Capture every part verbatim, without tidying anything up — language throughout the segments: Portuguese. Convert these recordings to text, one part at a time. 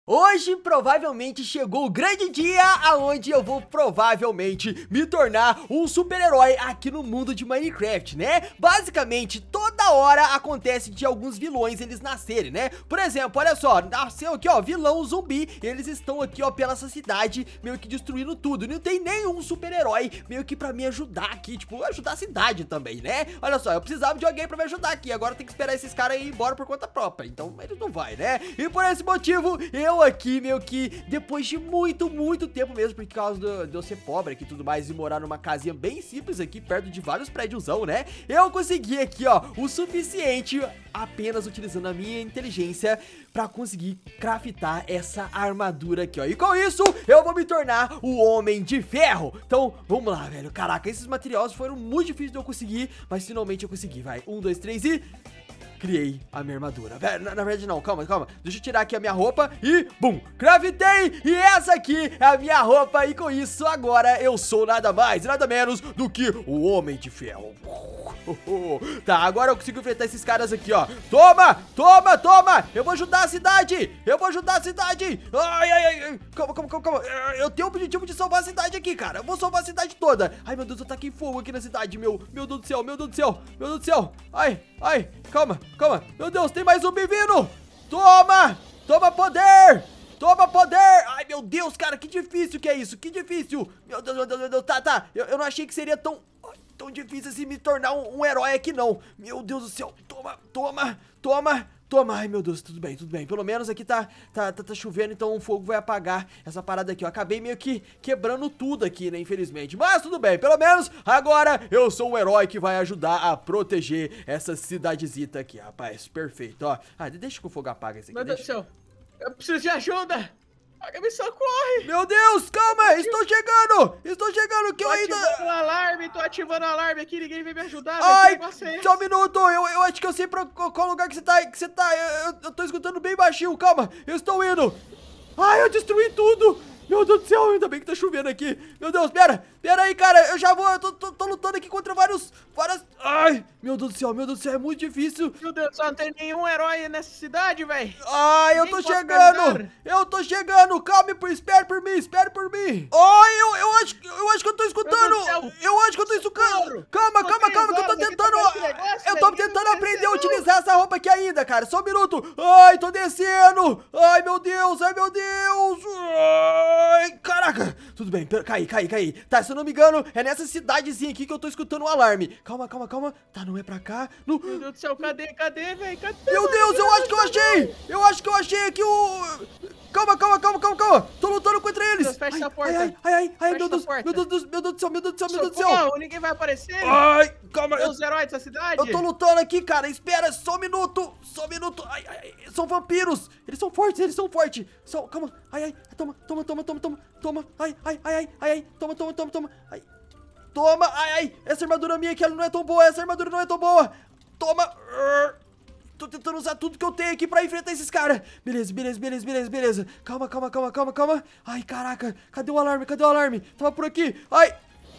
Hoje provavelmente chegou o grande dia aonde eu vou provavelmente me tornar um super-herói aqui no mundo de Minecraft, né? Basicamente, toda hora acontece de alguns vilões eles nascerem, né? Por exemplo, olha só, nasceu aqui, ó, vilão zumbi, eles estão aqui, ó, pela essa cidade, meio que destruindo tudo. Não tem nenhum super-herói meio que pra me ajudar aqui, tipo, ajudar a cidade também, né? Olha só, eu precisava de alguém pra me ajudar aqui, agora tem que esperar esses caras ir embora por conta própria, então eles não vai, né? E por esse motivo, eu aqui, meio que depois de muito, muito tempo mesmo, por causa do, de eu ser pobre aqui e tudo mais, e morar numa casinha bem simples aqui, perto de vários prédiozão, né? Eu consegui aqui, ó, o suficiente, apenas utilizando a minha inteligência, pra conseguir craftar essa armadura aqui, ó. E com isso, eu vou me tornar o Homem de Ferro. Então, vamos lá, velho. Caraca, esses materiais foram muito difíceis de eu conseguir, mas finalmente eu consegui, vai. Um, dois, três e... criei a minha armadura. Na, na verdade não, calma, calma. Deixa eu tirar aqui a minha roupa e, bum, craftei. E essa aqui é a minha roupa. E com isso, agora eu sou nada mais, nada menos do que o Homem de Ferro. Tá, agora eu consigo enfrentar esses caras aqui, ó. Toma, toma, toma. Eu vou ajudar a cidade. Eu vou ajudar a cidade. Ai, ai, ai. Calma, calma, calma, calma. Eu tenho o objetivo de salvar a cidade aqui, cara. Eu vou salvar a cidade toda. Ai, meu Deus, eu taquei fogo aqui na cidade, meu. Meu Deus do céu, meu Deus do céu. Meu Deus do céu. Ai, ai, calma. Calma, meu Deus, tem mais zumbi vindo. Toma, toma poder. Toma poder. Ai, meu Deus, cara, que difícil que é isso. Que difícil. Meu Deus, meu Deus, meu Deus. Tá, tá, eu, eu não achei que seria tão, tão difícil assim me tornar um, um herói aqui, não. Meu Deus do céu. Toma, toma, toma. Toma, ai meu Deus, tudo bem, tudo bem. Pelo menos aqui tá, tá, tá, tá chovendo, então o fogo vai apagar essa parada aqui. Eu acabei meio que quebrando tudo aqui, né, infelizmente. Mas tudo bem, pelo menos agora eu sou um herói que vai ajudar a proteger essa cidadezita aqui, rapaz. Perfeito, ó. Ah, deixa que o fogo apaga esse aqui. Meu Deus do deixa. céu, eu preciso de ajuda. Alguém me socorre! Meu Deus, calma, estou chegando! Estou chegando, que tô eu ainda... Tô ativando o alarme, tô ativando o alarme aqui, ninguém vem me ajudar, ai, velho, só um minuto, eu, eu acho que eu sei pra qual lugar que você tá, que você tá, eu, eu tô escutando bem baixinho, calma, eu estou indo. Ai, eu destruí tudo! Meu Deus do céu, ainda bem que tá chovendo aqui. Meu Deus, pera, pera aí, cara, eu já vou, eu tô, tô, tô lutando aqui contra vários, várias... Ai, meu Deus do céu, meu Deus do céu, é muito difícil. Meu Deus, só não tem nenhum herói nessa cidade, velho. Ai, eu tô chegando, eu tô chegando, calme, por, espere por mim, espere por mim. Ai, eu, eu, acho, eu acho que eu tô escutando, eu acho que eu tô escutando. Calma, calma, calma, que eu tô tentando, eu tô tentando aprender a utilizar essa roupa aqui ainda, cara, só um minuto. Ai, tô descendo, ai, meu Deus, ai, meu Deus. Ai, caraca. Tudo bem, pera, caí, caí, caí. Tá, se eu não me engano, é nessa cidadezinha aqui que eu tô escutando um alarme. Calma, calma, calma. Tá, não é pra cá. No... Meu Deus do céu, cadê, cadê, velho? Cadê? Meu Deus, eu acho que eu achei. Eu acho que eu achei aqui o... Calma, calma, calma, calma, calma. Tô lutando contra eles. Deus, fecha ai, essa porta. Ai, ai, ai, ai, meu Deus, porta. meu Deus, meu Deus do céu, meu Deus do céu, meu Deus do céu, meu Deus do céu. Socorro, ninguém vai aparecer. Ai, calma. Tem os heróis dessa cidade. Eu tô lutando aqui, cara. Espera, só um minuto. Só um minuto. Ai, ai, são vampiros. Eles são fortes, eles são fortes. Só, calma. Ai, ai, toma, toma, toma, toma, toma, toma. Ai, ai, ai, ai, ai, ai. Toma, toma, toma, toma. Ai. Toma, ai, ai. Essa armadura minha aqui, ela não é tão boa. Essa armadura não é tão boa. Toma. Tô tentando usar tudo que eu tenho aqui pra enfrentar esses caras. Beleza, beleza, beleza, beleza, beleza. Calma, calma, calma, calma, calma. Ai, caraca. Cadê o alarme? Cadê o alarme? Tava por aqui. Ai.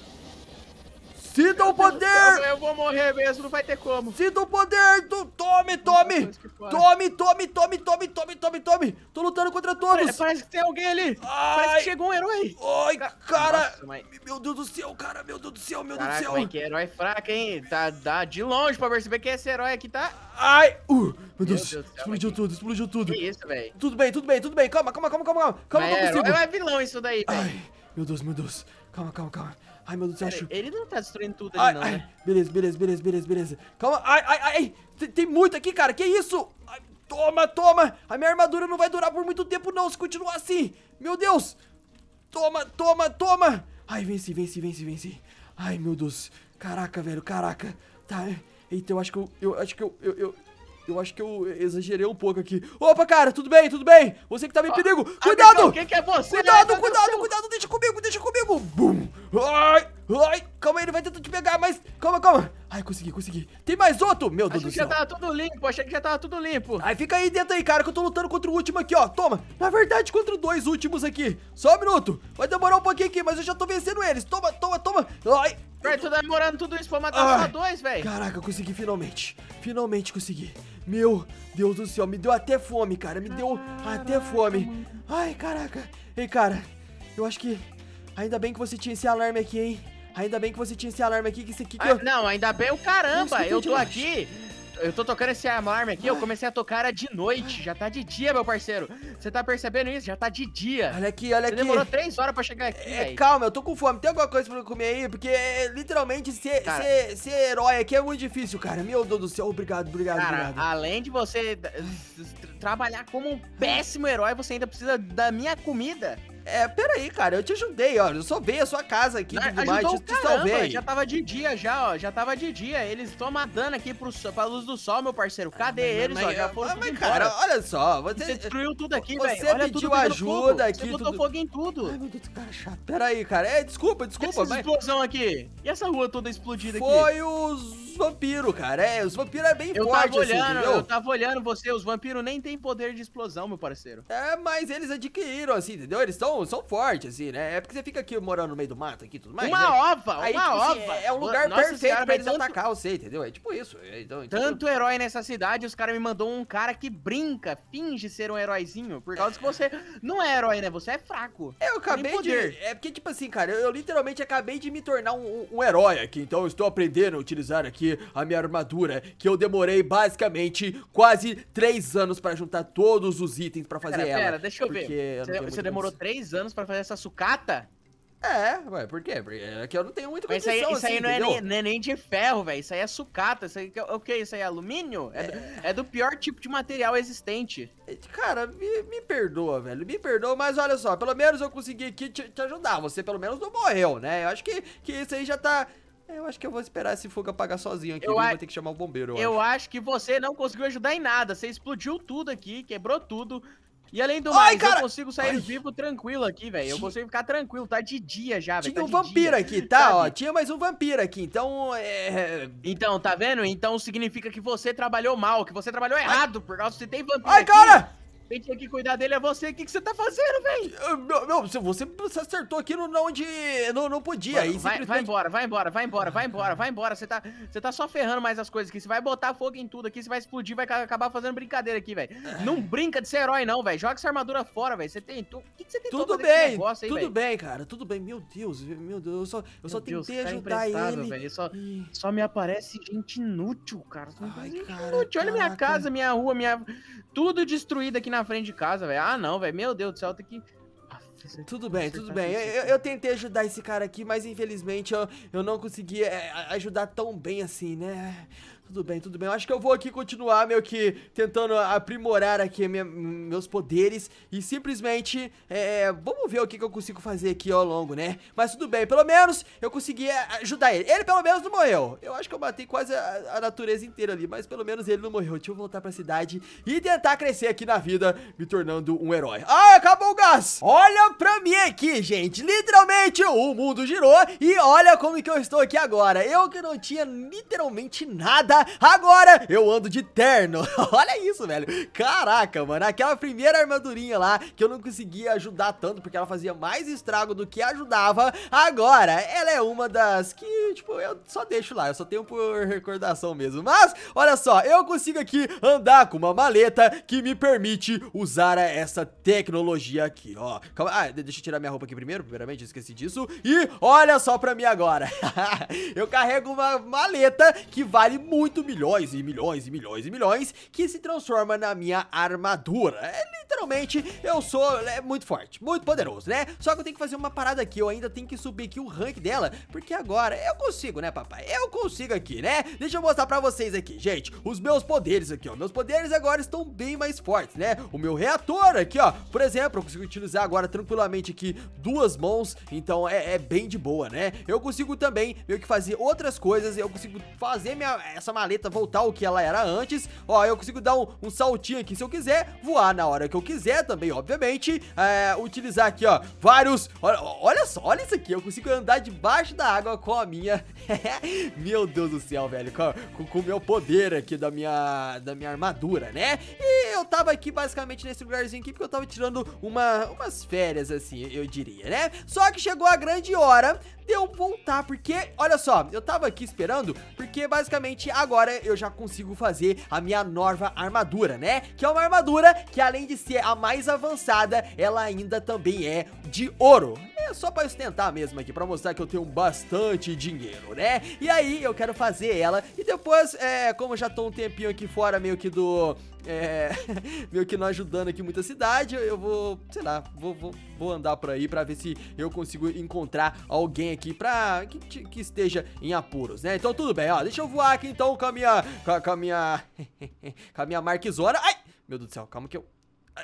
Sinta o poder! Eu vou morrer mesmo, não vai ter como. Sinta o poder! Tu, tome, tome! Tome, tome, tome, tome, tome, tome, tome! Tô lutando contra todos! Parece, parece que tem alguém ali! Ai, parece que chegou um herói! Ai, cara! Nossa, mas... Meu Deus do céu, cara! Meu Deus do céu, meu Caraca, Deus do céu! que herói fraco, hein? Tá, tá de longe pra perceber que esse herói aqui tá... Ai! Uh, meu Deus! Deus do céu, explodiu aqui. tudo, explodiu tudo! Que isso, velho? Tudo bem, tudo bem, tudo bem! Calma, calma, calma, calma! Calma, mas não consigo! Herói é vilão isso daí, velho! Ai, meu Deus, meu Deus! Calma, calma, calma! Ai, meu Deus do céu! Ele não tá destruindo tudo ai, ali, não, ai, né? Beleza, beleza, beleza, beleza, beleza. Calma, ai, ai, ai, tem, tem muito aqui, cara, que isso? Ai, toma, toma, a minha armadura não vai durar por muito tempo não, se continuar assim. Meu Deus, toma, toma, toma. Ai, venci, venci, venci, venci. Ai, meu Deus, caraca, velho, caraca. Tá, eita, eu acho que eu, eu acho que eu, eu, eu... Eu acho que eu exagerei um pouco aqui. Opa, cara, tudo bem, tudo bem? Você que tá em perigo. Cuidado! Quem que é você? Cuidado, cuidado, cuidado, deixa comigo, deixa comigo. Bum. Ai, ai, calma aí, ele vai tentar te pegar, mas... Calma, calma. Ai, consegui, consegui. Tem mais outro? Meu Deus do céu. Achei que já tava tudo limpo, achei que já tava tudo limpo. Ai, fica aí dentro aí, cara, que eu tô lutando contra o último aqui, ó. Toma. Na verdade, contra dois últimos aqui. Só um minuto. Vai demorar um pouquinho aqui, mas eu já tô vencendo eles. Toma, toma, toma. Ai, Velho, tu tá demorando tudo isso pra matar só dois, velho. Caraca, eu consegui finalmente. Finalmente consegui. Meu Deus do céu, me deu até fome, cara. Me deu caraca, até fome. Mano. Ai, caraca. Ei, cara, eu acho que... Ainda bem que você tinha esse alarme aqui, hein? Ainda bem que você tinha esse alarme aqui, que isso aqui que ah, eu... Não, ainda bem o caramba. Eu tô aqui... Eu tô tocando esse alarme aqui, eu comecei a tocar, era de noite, já tá de dia, meu parceiro. Você tá percebendo isso? Já tá de dia. Olha aqui, olha Você aqui. demorou três horas pra chegar aqui, é, véio. Calma, eu tô com fome. Tem alguma coisa pra eu comer aí? Porque, literalmente, ser, cara, ser, ser herói aqui é muito difícil, cara. Meu Deus do céu, obrigado, obrigado, cara, obrigado. Além de você trabalhar como um péssimo herói, você ainda precisa da minha comida. É, peraí, cara, eu te ajudei, ó. Eu só veio a sua casa aqui e tudo mais, te, te salvei. Já tava de dia, já, ó. Já tava de dia. Eles tomam dano aqui pro, pra luz do sol, meu parceiro. Cadê mas, eles, mas, ó? Já foram mas, cara, olha só. Você, você destruiu tudo aqui, velho. Você véio, pediu ajuda aqui. Você botou tudo... fogo em tudo. Ai, meu Deus, cara chato. Peraí, cara. É, desculpa, desculpa. E essa mas... explosão aqui? E essa rua toda explodida Foi aqui? Foi os vampiros, cara. É, os vampiros é bem eu forte, tava olhando, assim, eu tava olhando você. Os vampiros nem tem poder de explosão, meu parceiro. É, mas eles adquiriram, assim, entendeu? Eles são, são fortes, assim, né? É porque você fica aqui morando no meio do mato aqui e tudo mais. Uma né? ova, Aí, uma tipo, ova. Assim, é um lugar Nossa perfeito senhora, pra eles tanto... atacar você, entendeu? É tipo isso. Então, então... Tanto herói nessa cidade, os caras me mandou um cara que brinca, finge ser um heróizinho, por causa que você não é herói, né? Você é fraco. Eu acabei de... É porque, tipo assim, cara, eu, eu literalmente acabei de me tornar um, um, um herói aqui, então eu estou aprendendo a utilizar aqui a minha armadura, que eu demorei basicamente quase três anos pra juntar todos os itens pra fazer pera, ela. Pera, deixa eu ver. Eu você você demorou três anos pra fazer essa sucata? É, ué, por quê? Porque aqui eu não tenho muita condição, isso aí, isso assim, aí não, é nem, não é nem de ferro, velho. Isso aí é sucata. Isso aí, o que? Isso aí é alumínio? É, é... Do, é do pior tipo de material existente. Cara, me, me perdoa, velho. Me perdoa, mas olha só, pelo menos eu consegui aqui te, te ajudar. Você pelo menos não morreu, né? Eu acho que, que isso aí já tá... Eu acho que eu vou esperar esse fogo apagar sozinho aqui. Eu a... vou ter que chamar o bombeiro, eu, eu acho. acho que você não conseguiu ajudar em nada. Você explodiu tudo aqui, quebrou tudo. E além do Ai, mais, cara. eu consigo sair Ai. vivo tranquilo aqui, velho. Eu consigo ficar tranquilo, tá de dia já, velho. Tinha tá um vampiro dia, aqui, tá? sabe? Ó, tinha mais um vampiro aqui, então é... Então, tá vendo? Então significa que você trabalhou mal, que você trabalhou errado, por causa que você tem vampiro Ai, aqui. cara! Quem tinha que cuidar dele é você. O que, que você tá fazendo, velho? Meu, meu, você, você acertou aqui no, onde não, não podia. Mano, aí vai, simplesmente... vai embora, vai embora, vai embora, vai embora, vai embora. Você tá, você tá só ferrando mais as coisas aqui. Você vai botar fogo em tudo aqui, você vai explodir, vai acabar fazendo brincadeira aqui, velho. Não brinca de ser herói, não, velho. Joga essa armadura fora, velho. Você tem. O que, que você tem Tudo bem, negócio aí, tudo véio? bem, cara. Tudo bem. Meu Deus, meu Deus. Eu só, eu meu só Deus, tentei tá ajudar ele. Véio. Só, só me aparece gente inútil, cara. Ai, cara inútil. Olha caraca. minha casa, minha rua, minha. Tudo destruído aqui na frente de casa, velho. Ah, não, velho. Meu Deus do céu, tem que. Tudo bem, tudo bem. Eu, eu tentei ajudar esse cara aqui, mas infelizmente eu, eu não consegui é, ajudar tão bem assim, né? Tudo bem, tudo bem. Eu acho que eu vou aqui continuar meio que tentando aprimorar aqui minha, meus poderes e simplesmente, é, vamos ver o que, que eu consigo fazer aqui ao longo, né? Mas tudo bem, pelo menos eu consegui ajudar ele. Ele pelo menos não morreu. Eu acho que eu matei quase a, a natureza inteira ali, mas pelo menos ele não morreu. Deixa eu voltar pra cidade e tentar crescer aqui na vida, me tornando um herói. Ah, acabou o gás! Olha pra mim aqui, gente. Literalmente o mundo girou e olha como que eu estou aqui agora. Eu que não tinha literalmente nada, agora eu ando de terno. Olha isso, velho. Caraca, mano. Aquela primeira armadurinha lá que eu não conseguia ajudar tanto porque ela fazia mais estrago do que ajudava. Agora, ela é uma das que, tipo, eu só deixo lá. Eu só tenho por recordação mesmo. Mas, olha só, eu consigo aqui andar com uma maleta que me permite usar essa tecnologia aqui, ó. Calma. Ah, deixa eu tirar minha roupa aqui primeiro. Primeiramente, eu esqueci disso. E olha só pra mim agora. Eu carrego uma maleta que vale muito milhões e milhões e milhões e milhões, que se transforma na minha armadura. É, literalmente, eu sou é, muito forte, muito poderoso, né? Só que eu tenho que fazer uma parada aqui, eu ainda tenho que subir aqui o rank dela, porque agora eu consigo, né, papai? Eu consigo aqui, né? Deixa eu mostrar pra vocês aqui, gente, os meus poderes aqui, ó. Meus poderes agora estão bem mais fortes, né? O meu reator aqui, ó, por exemplo, eu consigo utilizar agora tranquilamente aqui duas mãos, então é, é bem de boa, né? Eu consigo também meio que fazer outras coisas, eu consigo fazer minha, essa maleta voltar ao que ela era antes. Ó, eu consigo dar um, um saltinho aqui se eu quiser, voar na hora que eu quiser. quiser também, obviamente, é, utilizar aqui, ó, vários... Olha, olha só, olha isso aqui, eu consigo andar debaixo da água com a minha... Meu Deus do céu, velho, com o meu poder aqui da minha, da minha armadura, né? E eu tava aqui basicamente nesse lugarzinho aqui porque eu tava tirando uma, umas férias, assim, eu diria, né? Só que chegou a grande hora de eu voltar, porque, olha só, eu tava aqui esperando, porque basicamente agora eu já consigo fazer a minha nova armadura, né? Que é uma armadura que, além de ser a mais avançada, ela ainda também é de ouro. É só pra ostentar mesmo aqui, pra mostrar que eu tenho bastante dinheiro, né? E aí eu quero fazer ela e depois, é, como eu já tô um tempinho aqui fora meio que do... É, meio que não ajudando aqui muita cidade, eu vou, sei lá, vou, vou, vou andar por aí pra ver se eu consigo encontrar alguém aqui pra, que, que esteja em apuros, né? Então tudo bem, ó, deixa eu voar aqui então com a minha, com a, com a minha, com a minha Marquezona. Ai, meu Deus do céu, calma que eu...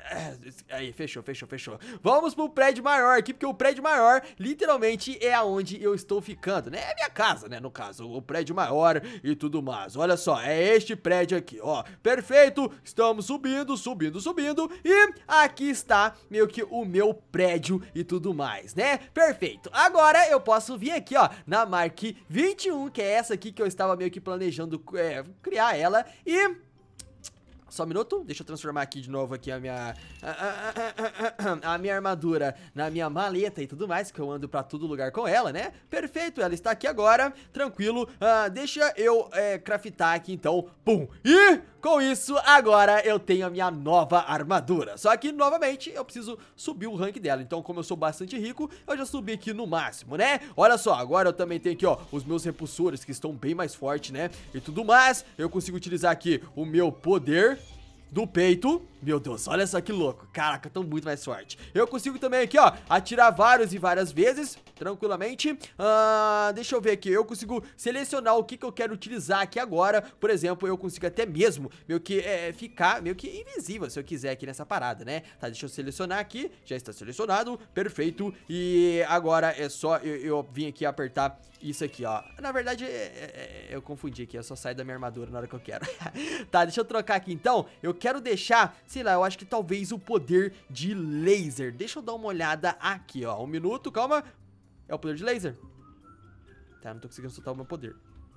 Aí, fechou, fechou, fechou. Vamos pro prédio maior aqui, porque o prédio maior literalmente é aonde eu estou ficando, né? É minha casa, né, no caso, o prédio maior e tudo mais. Olha só, é este prédio aqui, ó. Perfeito, estamos subindo, subindo, subindo. E aqui está meio que o meu prédio e tudo mais, né? Perfeito, agora eu posso vir aqui, ó, na Mark vinte e um, que é essa aqui que eu estava meio que planejando é, criar ela. E... Só um minuto, deixa eu transformar aqui de novo aqui a minha a, a, a, a minha armadura na minha maleta e tudo mais, que eu ando pra todo lugar com ela, né? Perfeito, ela está aqui agora, tranquilo. uh, Deixa eu é, craftar aqui então, pum. E com isso, agora eu tenho a minha nova armadura. Só que, novamente, eu preciso subir o rank dela. Então, como eu sou bastante rico, eu já subi aqui no máximo, né? Olha só, agora eu também tenho aqui, ó, os meus repulsores, que estão bem mais fortes, né? E tudo mais, eu consigo utilizar aqui o meu poder do peito. Meu Deus, olha só que louco. Caraca, tô muito mais forte. Eu consigo também aqui, ó, atirar vários e várias vezes, tranquilamente. uh, Deixa eu ver aqui, eu consigo selecionar o que que eu quero utilizar aqui agora. Por exemplo, eu consigo até mesmo meio que é, ficar meio que invisível, se eu quiser aqui nessa parada, né? Tá, deixa eu selecionar aqui. Já está selecionado, perfeito. E agora é só eu, eu vim aqui apertar isso aqui, ó. Na verdade, é, é, eu confundi aqui, eu só saio da minha armadura na hora que eu quero. Tá, deixa eu trocar aqui então. Eu quero deixar, sei lá, eu acho que talvez o poder de laser. Deixa eu dar uma olhada aqui, ó. Um minuto, calma. É o poder de laser. Tá, não tô conseguindo soltar o meu poder.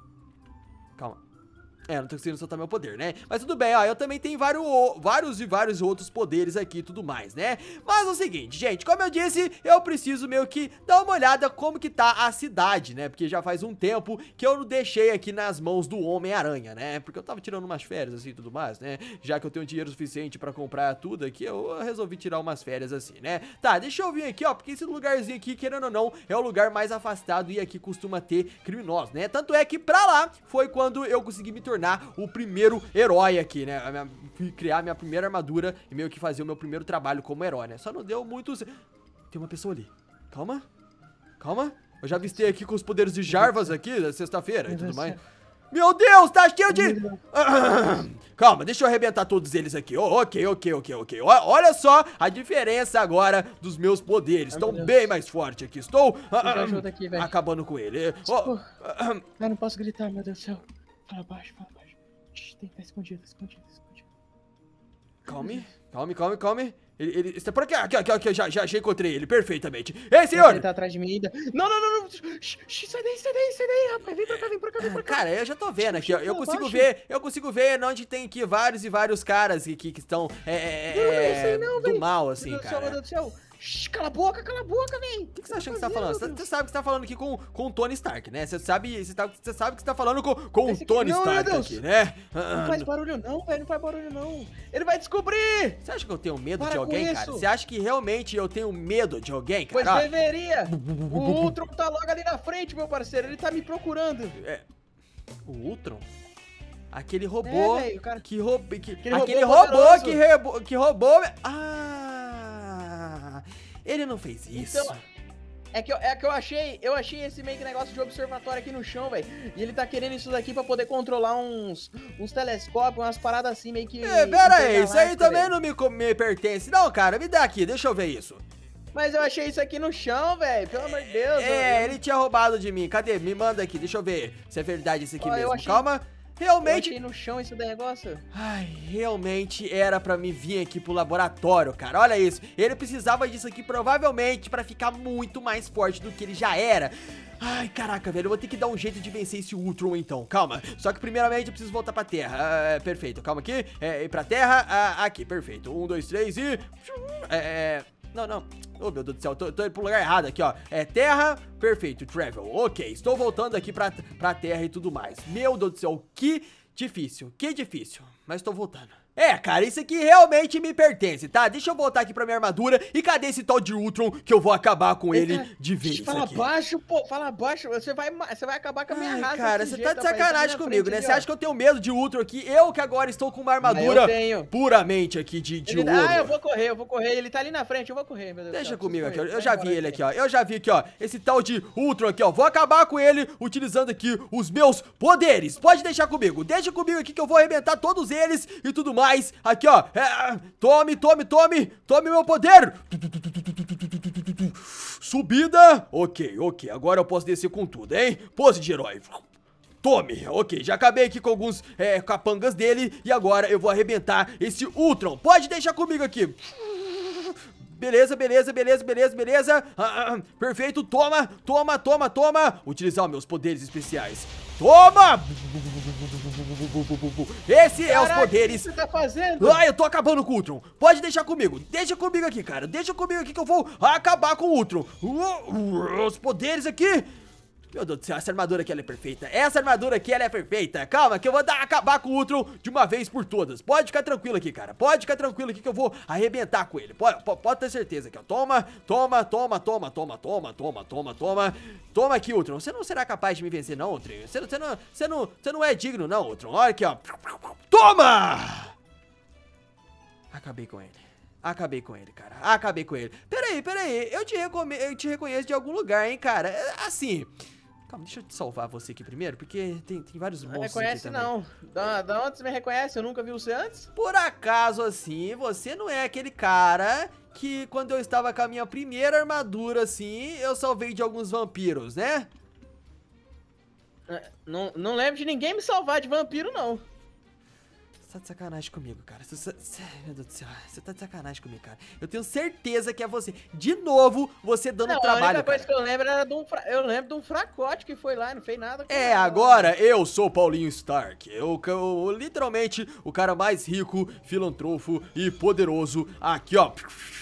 Calma. É, não tô conseguindo soltar meu poder, né? Mas tudo bem, ó, eu também tenho vários, vários e vários outros poderes aqui e tudo mais, né? Mas é o seguinte, gente, como eu disse, eu preciso meio que dar uma olhada como que tá a cidade, né? Porque já faz um tempo que eu não deixei aqui nas mãos do Homem-Aranha, né? Porque eu tava tirando umas férias assim e tudo mais, né? Já que eu tenho dinheiro suficiente pra comprar tudo aqui, eu resolvi tirar umas férias assim, né? Tá, deixa eu vir aqui, ó, porque esse lugarzinho aqui, querendo ou não, é o lugar mais afastado e aqui costuma ter criminosos, né? Tanto é que pra lá foi quando eu consegui me tornar o primeiro herói aqui, né? A minha, criar a minha primeira armadura e meio que fazer o meu primeiro trabalho como herói, né? Só não deu muito... Tem uma pessoa ali. Calma. Calma. Eu já avistei aqui com os poderes de Jarvas aqui, sexta-feira e tudo mais. Meu Deus, tá cheio de... Calma, deixa eu arrebentar todos eles aqui. Oh, ok, ok, ok, ok. Olha só a diferença agora dos meus poderes. Estão bem mais fortes aqui. Estou aqui, acabando com ele. Oh. Eu não posso gritar, meu Deus do céu. Fala baixo, fala baixo. Tem que estar escondido, escondido, escondido. Calme, calme, calme, calme. Ele, ele está por aqui, aqui, aqui, aqui, já, já, já encontrei ele perfeitamente. Ei, senhor! Ele tá atrás de mim ainda. Não, não, não, não. Sai daí, sai daí, sai daí, rapaz. Vem pra cá, vem pra cá, vem pra cá. Cara, eu já tô vendo aqui, ó. Eu consigo ver, eu consigo ver onde tem aqui vários e vários caras aqui que estão é, é, não, não, do mal, assim, cara. Meu Deus do céu, meu Deus do céu. Cala a boca, cala a boca, vem. O que, que você tá achando que você tá falando? Você, você sabe que você tá falando aqui com, com o Tony Stark, né? Você sabe, você, tá, você sabe que você tá falando com, com o Tony não, Stark aqui, né? Não faz barulho não, velho, não faz barulho não. Ele vai descobrir. Você acha que eu tenho medo Para de alguém, cara? Você acha que realmente eu tenho medo de alguém, cara? Pois deveria. O Ultron tá logo ali na frente, meu parceiro. Ele tá me procurando. É. O Ultron? Aquele robô é, véio, cara... que roubou... Que... Aquele, Aquele robô, robô que, rebo... que roubou... Ah... Ele não fez isso. Então, é que, eu, é que eu achei, eu achei esse meio que negócio de observatório aqui no chão, velho. E ele tá querendo isso daqui pra poder controlar uns, uns telescópios, umas paradas assim meio que... É, pera aí, isso aí também não me, me pertence. Não, cara, me dá aqui, deixa eu ver isso. Mas eu achei isso aqui no chão, velho, pelo amor de Deus. É, eu... ele tinha roubado de mim. Cadê? Me manda aqui, deixa eu ver se é verdade isso aqui Ó, mesmo. Achei... Calma. realmente... Eu achei no chão esse negócio. Ai, realmente era pra me vir aqui pro laboratório, cara. Olha isso. Ele precisava disso aqui provavelmente pra ficar muito mais forte do que ele já era. Ai, caraca, velho, eu vou ter que dar um jeito de vencer esse Ultron, então, calma. Só que primeiramente eu preciso voltar pra terra. Ah, perfeito, calma aqui, é, ir pra terra, ah, aqui, perfeito. Um, dois, três e... É... Não, não, oh meu Deus do céu, tô, tô indo pro lugar errado aqui, ó. É terra, perfeito, travel, ok. Estou voltando aqui pra, pra terra e tudo mais. Meu Deus do céu, que difícil, que difícil. Mas tô voltando. É, cara, isso aqui realmente me pertence, tá? Deixa eu voltar aqui pra minha armadura. E cadê esse tal de Ultron que eu vou acabar com ele Eita, de vez fala aqui? baixo, pô, fala baixo. Você vai, você vai acabar com a minha Ai, raça. cara, você tá de jeito, sacanagem rapaz, comigo, frente né? ali, Você ó. acha que eu tenho medo de Ultron aqui? Eu que agora estou com uma armadura eu tenho. puramente aqui de, de Ele- ouro. Ah, eu vou correr, eu vou correr. Ele tá ali na frente, eu vou correr, meu Deus do Deixa céu, comigo aqui, preciso eu correr. já Vai vi embora ele daqui. aqui, ó. Eu já vi aqui, ó. Esse tal de Ultron aqui, ó. Vou acabar com ele utilizando aqui os meus poderes. Pode deixar comigo. Deixa comigo aqui que eu vou arrebentar todos eles e tudo mais. Aqui, ó. É, tome, tome, tome. Tome meu poder. Subida. Ok, ok. Agora eu posso descer com tudo, hein? Pose de herói. Tome, ok, já acabei aqui com alguns é, capangas dele. E agora eu vou arrebentar esse Ultron. Pode deixar comigo aqui. Beleza, beleza, beleza, beleza, beleza. Ah, ah, perfeito, toma, toma, toma, toma. Utilizar os meus poderes especiais. Toma! Esse é os Caraca, poderes. O que você tá fazendo? Ah, eu tô acabando com o Ultron. Pode deixar comigo. Deixa comigo aqui, cara. Deixa comigo aqui que eu vou acabar com o Ultron. Uh, uh, os poderes aqui. Meu Deus do céu, essa armadura aqui ela é perfeita. Essa armadura aqui ela é perfeita. Calma que eu vou dar, acabar com o Ultron de uma vez por todas. Pode ficar tranquilo aqui, cara. Pode ficar tranquilo aqui que eu vou arrebentar com ele. Pode, pode ter certeza aqui, ó. Toma, toma, toma, toma, toma, toma, toma, toma, toma. Toma aqui, Ultron. Você não será capaz de me vencer, não, Ultron. Você, você, não, você, não, você não é digno, não, Ultron. Olha aqui, ó. Toma! Acabei com ele. Acabei com ele, cara. Acabei com ele. Peraí, peraí. Eu te, recome... eu te reconheço de algum lugar, hein, cara. Assim... Calma, deixa eu salvar você aqui primeiro, porque tem, tem vários Não monstros reconhece aqui também. não. Da, da onde você me reconhece? Eu nunca vi você antes? Por acaso, assim, você não é aquele cara que quando eu estava com a minha primeira armadura, assim, eu salvei de alguns vampiros, né? Não, não lembro de ninguém me salvar de vampiro, não. Você tá de sacanagem comigo, cara. Você, você, meu Deus do céu, você tá de sacanagem comigo, cara. Eu tenho certeza que é você. De novo, você dando Não, a trabalho, única coisa cara. que eu lembro era de um, fra... eu lembro de um fracote que foi lá e não fez nada. com É, nada. agora eu sou Paulinho Stark. Eu, eu, literalmente, o cara mais rico, filantropo e poderoso aqui, ó.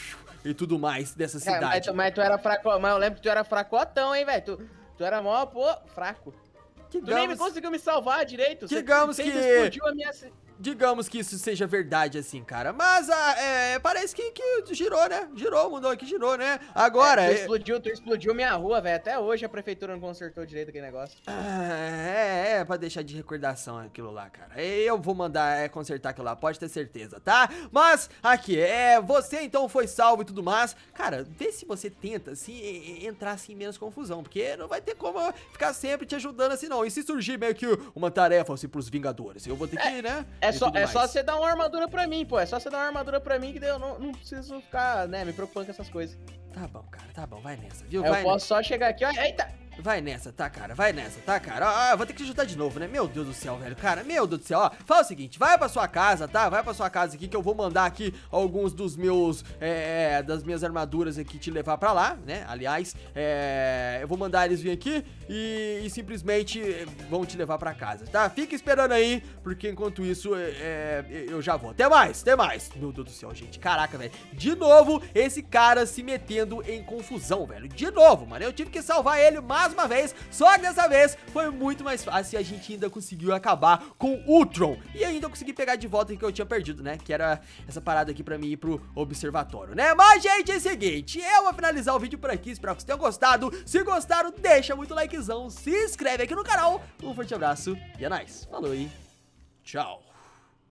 E tudo mais dessa É, cidade. mas, tu, mas tu era fraco, mas eu lembro que tu era fracotão, hein, velho. Tu, tu era mó, pô, fraco. Tu nem me conseguiu me salvar direito. Cê- digamos cê que- explodiu a minha... Digamos que isso seja verdade, assim, cara. Mas ah, é, parece que, que girou, né? Girou, o mundo aqui girou, né? Agora... É, tu é- explodiu, tu explodiu minha rua, velho. Até hoje a prefeitura não consertou direito aquele negócio. Ah, é, é, pra deixar de recordação aquilo lá, cara. Eu vou mandar é, consertar aquilo lá, pode ter certeza, tá? Mas, aqui, é, você então foi salvo e tudo mais. Cara, vê se você tenta, assim, e- e entrar, assim, em menos confusão. Porque não vai ter como eu ficar sempre te ajudando assim, não. E se surgir meio que uma tarefa, assim, pros Vingadores, eu vou ter que, né? É e só, tudo é mais. só você dar uma armadura pra mim, pô. É só você dar uma armadura pra mim que daí eu não, não preciso ficar, né, me preocupando com essas coisas. Tá bom, cara, tá bom, vai nessa, viu? Eu Vai posso só chegar aqui, ó. Eita! Vai nessa, tá, cara? Vai nessa, tá, cara? Ah, eu vou ter que te ajudar de novo, né? Meu Deus do céu, velho. Cara, meu Deus do céu. Ó, fala o seguinte, vai pra sua casa, tá? Vai pra sua casa aqui que eu vou mandar aqui alguns dos meus, é, das minhas armaduras aqui te levar pra lá, né? Aliás, é, eu vou mandar eles vir aqui e, e simplesmente vão te levar pra casa, tá? Fica esperando aí, porque enquanto isso, é, eu já vou. Até mais, até mais. Meu Deus do céu, gente. Caraca, velho. De novo, esse cara se metendo em confusão, velho. De novo, mano. Eu tive que salvar ele mais uma vez, só que dessa vez foi muito mais fácil e a gente ainda conseguiu acabar com o Ultron. E ainda consegui pegar de volta o que eu tinha perdido, né? Que era essa parada aqui pra mim ir pro observatório, né? Mas, gente, é o seguinte, eu vou finalizar o vídeo por aqui, espero que vocês tenham gostado. Se gostaram, deixa muito likezão, se inscreve aqui no canal. Um forte abraço e é nóis. Falou e tchau.